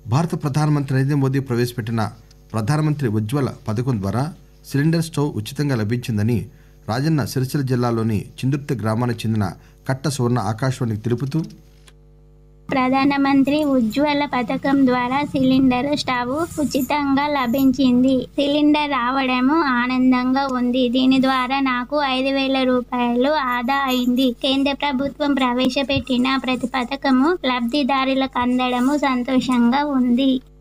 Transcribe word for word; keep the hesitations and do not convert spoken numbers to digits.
భారత ప్రధానమంత్రి నరేంద్ర మోదీ ప్రవేశపెట్టిన ప్రధానమంత్రి ఉజ్వల పథకం ద్వారా సిలిండర్ స్టవ్ ఉచితంగా లభించిందని రాజన్న సిరిసిల్ల జిల్లాలోని చిందుర్తి గ్రామానికి చెందిన కట్ట సువర్ణ ఆకాశవాణికి తెలుపుతూ, ప్రధానమంత్రి ఉజ్వల పథకం ద్వారా సిలిండర్ స్టవ్ ఉచితంగా లభించింది. సిలిండర్ రావడము ఆనందంగా ఉంది. దీని ద్వారా నాకు ఐదు వేల రూపాయలు ఆదా అయింది. కేంద్ర ప్రభుత్వం ప్రవేశపెట్టిన ప్రతి పథకము లబ్ధిదారులకు అందడము సంతోషంగా ఉంది.